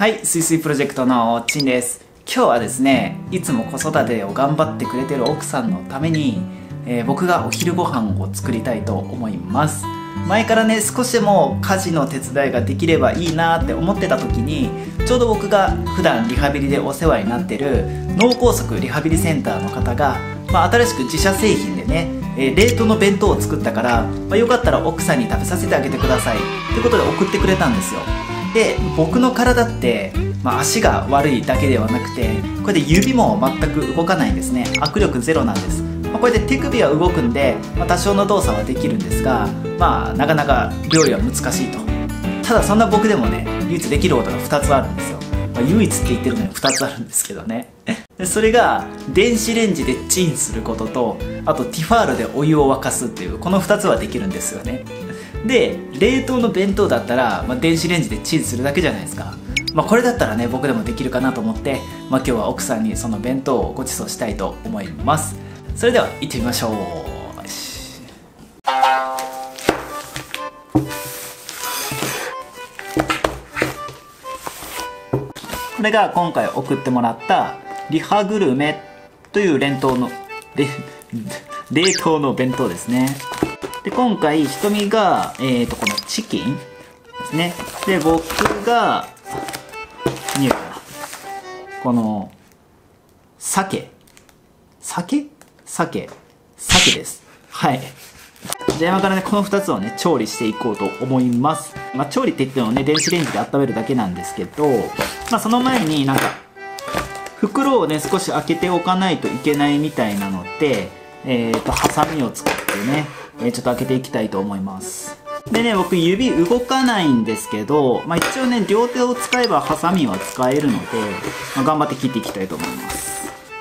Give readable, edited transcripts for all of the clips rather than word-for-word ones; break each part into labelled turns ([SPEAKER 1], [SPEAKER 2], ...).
[SPEAKER 1] はい、すいすいプロジェクトのちんです。今日はですね、いつも子育てを頑張ってくれてる奥さんのために、僕がお昼ご飯を作りたいと思います。前からね、少しでも家事の手伝いができればいいなって思ってた時に、ちょうど僕が普段リハビリでお世話になってる脳梗塞リハビリセンターの方が、新しく自社製品でね、冷凍の弁当を作ったから、よかったら奥さんに食べさせてあげてくださいってことで送ってくれたんですよ。で、僕の体って、足が悪いだけではなくて、これで指も全く動かないんですね。握力ゼロなんです。これで手首は動くんで、多少の動作はできるんですが、なかなか料理は難しいと。ただそんな僕でもね、唯一できることが2つあるんですよ。唯一って言ってるのに2つあるんですけどね。でそれが電子レンジでチンすることと、あとティファールでお湯を沸かすっていう、この2つはできるんですよね。で、冷凍の弁当だったら、電子レンジでチンするだけじゃないですか。これだったらね、僕でもできるかなと思って、今日は奥さんにその弁当をご馳走したいと思います。それでは行ってみましょう。これが今回送ってもらったリハグルメという冷凍の弁当ですね。で、今回ひとみが、このチキンですね。で、僕が見えるかな、この鮭です。はい。じゃあ今からね、この2つをね、調理していこうと思います。調理って言ってもね、電子レンジで温めるだけなんですけど、その前に袋をね、少し開けておかないといけないみたいなので、ハサミを使ってね、ちょっと開けていきたいと思います。でね、僕指動かないんですけど、一応ね、両手を使えばハサミは使えるので、頑張って切っていきたいと思います。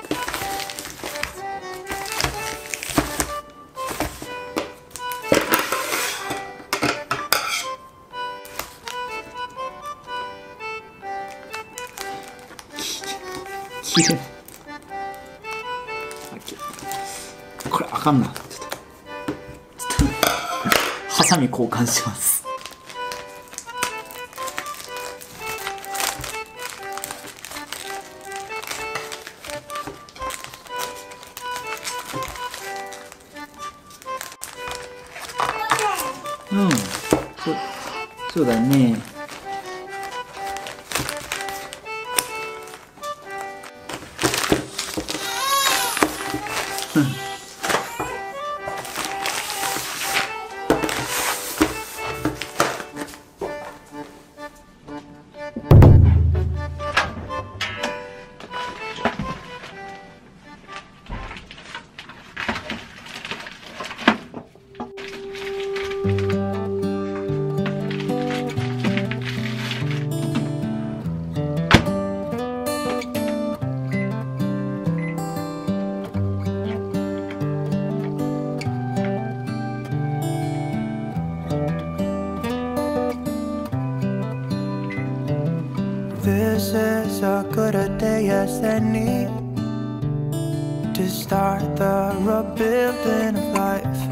[SPEAKER 1] これあかんな。ちょっとハサミ交換します。うん、そうだね。
[SPEAKER 2] This is as good a day as any to start the rebuilding of life.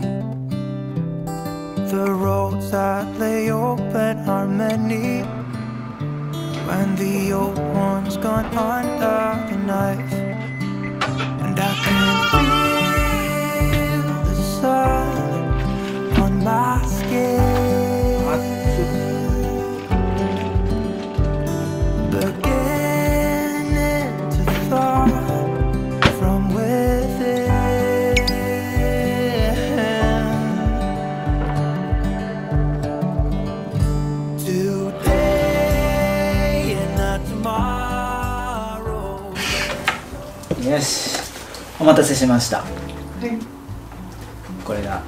[SPEAKER 2] The roads that lay open are many when the old one's gone under the knife. And I can feel the sun on my skin.
[SPEAKER 1] よし、お待たせしました。これが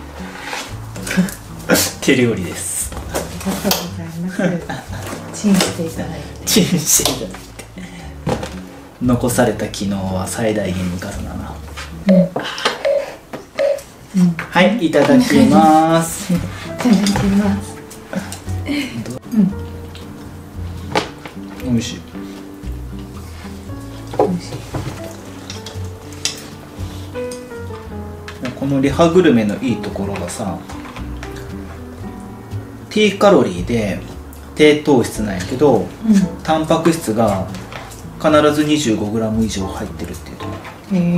[SPEAKER 1] 手料理です。
[SPEAKER 3] ありがとうございます。チンしていただいて。
[SPEAKER 1] 残された機能は最大限生かすなな。はい、いただきます。
[SPEAKER 3] いただきます。
[SPEAKER 1] 美味しい。このリハグルメのいいところがさ、低カロリーで低糖質なんやけど、
[SPEAKER 3] う
[SPEAKER 1] タンパク質が必ず 25g 以上入ってるっていうとこ
[SPEAKER 3] ん。へ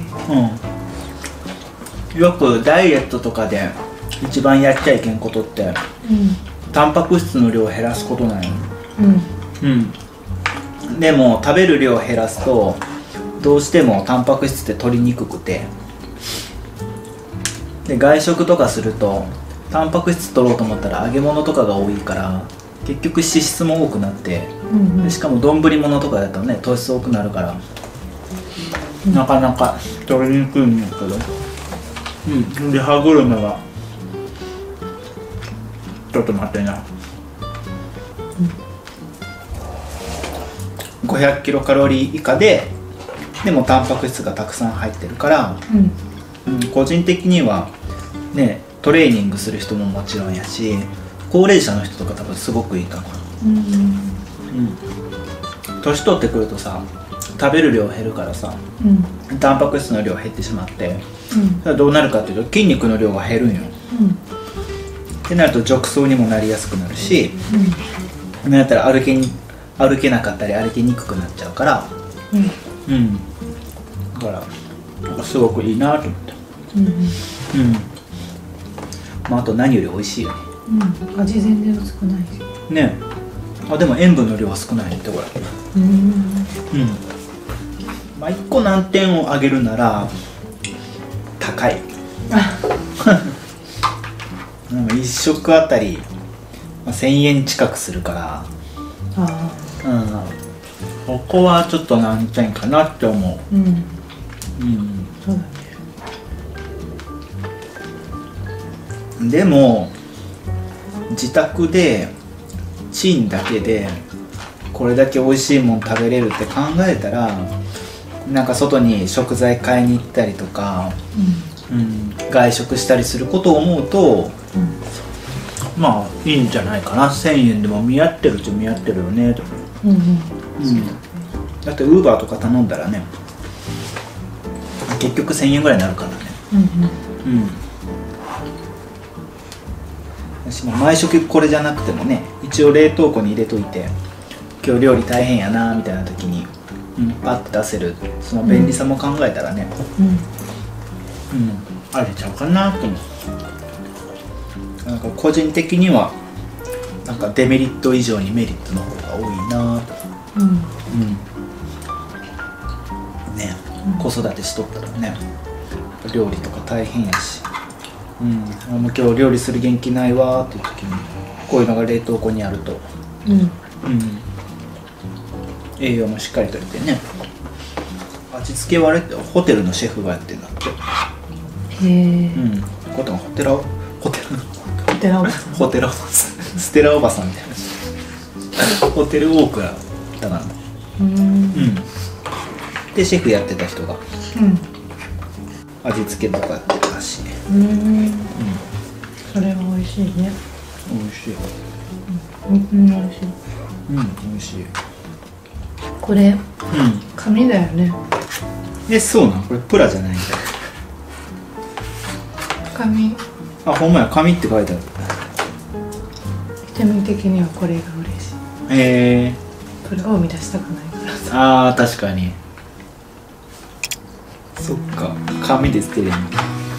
[SPEAKER 3] え。
[SPEAKER 1] よくダイエットとかで一番やっちゃいけんことって
[SPEAKER 3] うん。
[SPEAKER 1] タンパク質の量を減らすことなんよ。
[SPEAKER 3] うん。
[SPEAKER 1] でも食べる量を減らすとどうしてもタンパク質って取りにくくて、で外食とかするとタンパク質取ろうと思ったら揚げ物とかが多いから結局脂質も多くなって、
[SPEAKER 3] うん。
[SPEAKER 1] でしかも丼物とかだとね糖質多くなるから、なかなか取りにくいんやけど、で歯車がちょっと待ってな、500キロカロリー以下でもタンパク質がたくさん入ってるから、個人的にはねトレーニングする人ももちろんやし、高齢者の人とか多分すごくいいかな。年取ってくるとさ、食べる量減るからさ、タンパク質の量減ってしまって、それはどうなるかっていうと筋肉の量が減るんよ。ってなると褥瘡にもなりやすくなるし、なんやったら歩けなかったり歩きにくくなっちゃうから、だからなんかすごくいいなと思って。あと何より美味しいよね。
[SPEAKER 3] 味全然少ないし。
[SPEAKER 1] ねえ、でも塩分の量は少ないってこれ。まあ1個難点を挙げるなら高い。1食あたり1000円近くするから、ここはちょっと難点かなって思う。
[SPEAKER 3] そうだね。
[SPEAKER 1] でも自宅でチンだけでこれだけ美味しいもん食べれるって考えたら、なんか外に食材買いに行ったりとか、外食したりすることを思うと、まあいいんじゃないかな。1000円でも見合ってるっちゃ見合ってるよねと。だってウーバーとか頼んだらね結局1000円ぐらいになるからね。私も毎食これじゃなくてもね、一応冷凍庫に入れといて今日料理大変やなみたいな時に、パッて出せるその便利さも考えたらね、あれちゃうかなと思う。なんか個人的にはなんかデメリット以上にメリットの方が多いなと。ね、子育てしとったらね料理とか大変やし、もう今日料理する元気ないわっていう時にこういうのが冷凍庫にあると、栄養もしっかりとれてね。味付けはあれってホテルのシェフがやってんだって。ホテラおばさんステラおばさんみたいなホテルオークラだな。でシェフやってた人が味付けとかやってるらしいね。
[SPEAKER 3] それは美味しいね。
[SPEAKER 1] 美味しい。
[SPEAKER 3] 美味しい。
[SPEAKER 1] 美味しい。
[SPEAKER 3] これ紙だよね。
[SPEAKER 1] そうなん、これプラじゃないんだ。
[SPEAKER 3] 紙。
[SPEAKER 1] ほんまや、紙って書いてある。
[SPEAKER 3] 見た目的にはこれが嬉しい。これを生み出したくないからさ。
[SPEAKER 1] 確かに。そっか、紙で捨てれるの。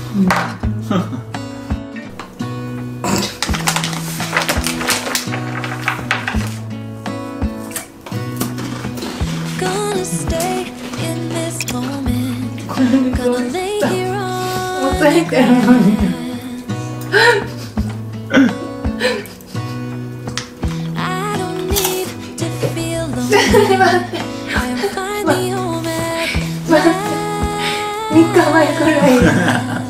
[SPEAKER 3] 抑えてるのに。3日前くらい